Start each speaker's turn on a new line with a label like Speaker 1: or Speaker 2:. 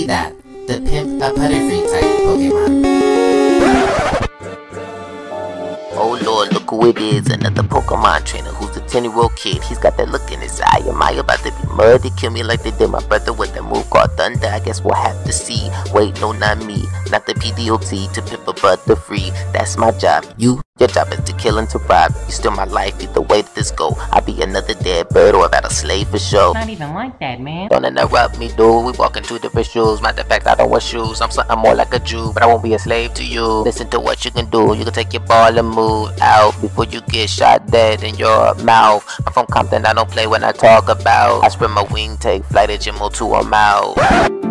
Speaker 1: be that, the Pimp a Butterfree type Pokemon.
Speaker 2: Oh lord, look who it is, another Pokemon trainer who's a 10-year-old kid. He's got that look in his eye. Am I about to be murdered? Kill me like they did my brother with that move called Thunder? I guess we'll have to see. Wait, no, not me, not the PDOT, to Pimp a Butterfree. That's my job. Your job is to kill and to rob. You steal my life, either way that this go. I'll be another dead bird or about a slave for sure.
Speaker 3: Not even like that, man.
Speaker 2: Don't interrupt me, dude. We walking two different shoes. Matter of fact, I don't wear shoes. I'm something more like a Jew, but I won't be a slave to you. Listen to what you can do. You can take your ball and move out before you get shot dead in your mouth. I'm from Compton. I don't play when I talk about. I spread my wing, take flight at Jimmo to a mouth.